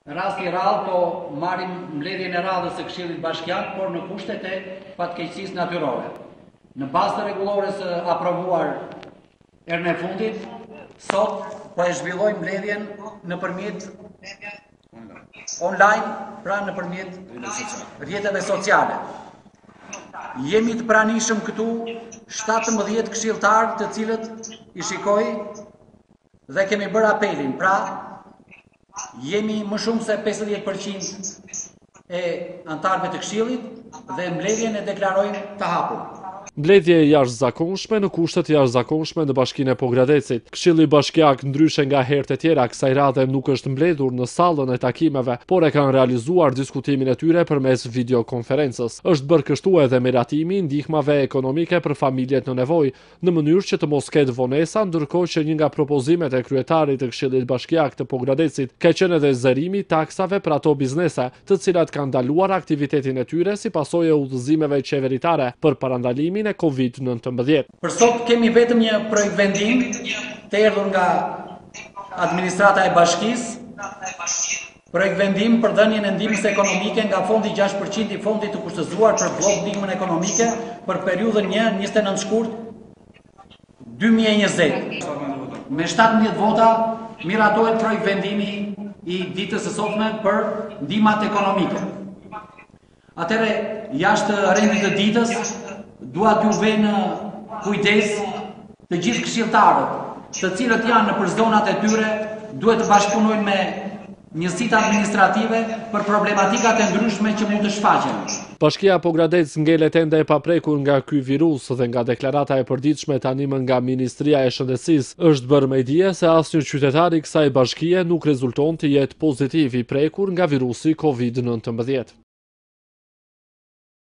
rasti rrallë, po marrim mbledhjen e radhës së Këshillit Bashkiak, por në kushtet e fatkeqësisë natyrore. Në bazë të rregullores së aprovuar herën e fundit, sot po e zhvillojmë mbledhjen nëpërmjet online, pra nëpërmjet rrjeteve sociale. Jemi të pranishëm këtu 17 këshilltarë të cilët i shikoj dhe kemi bërë apelin. Pra, jemi më shumë se 50% e antarëve të këshillit dhe mbledhjen e deklarojmë të hapur. Mbledhje e jashtëzakonshme në kushtet jashtëzakonshme në Bashkinë e Pogradecit. Këshilli Bashkiak, ndryshe nga herët e tjera, kësaj radhe nuk është mbledhur në sallën e takimeve, por e kanë realizuar diskutimin e tyre përmes videokonferencës. Është bërë kështu edhe miratimi ndihmave ekonomike për familjet në nevojë, në mënyrë që të mos ketë vonesa, ndërkohë që një nga propozimet e kryetarit të Këshillit Bashkiak të Pogradecit ka qenë edhe zërimi taksave për ato biznese, të cilat kanë ndaluar aktivitetin e tyre si pasojë e udhëzimeve qeveritare për parandalimin e COVID-19. Për sot kemi vetëm një projekt vendim të erdhur nga administrata e bashkisë, projekt vendim për dhënien e ndihmës ekonomike nga fondi 6% i fondit të kushtëzuar për blok ndihmën ekonomike për periudhën 1-29 shkurt 2020. Me 17 vota miratohet projekt vendimi i ditës së sotme për ndihmat ekonomike. Atëre, jashtë rendit të ditës, dua t'ju vë në kujdes të gjithë këshilltarët, të cilët janë nëpër zonat e tyre, duhet të bashkëpunojnë me njësitë administrative për problematikat e ndryshme që mund të shfaqen. Bashkia Pogradec ngelet ende e paprekur nga ky virus dhe nga deklarata e përditshme tani më nga Ministria e Shëndetësisë është bërë me dije se asnjë qytetar i kësaj bashkie nuk rezulton të jetë pozitiv i prekur nga virusi COVID-19.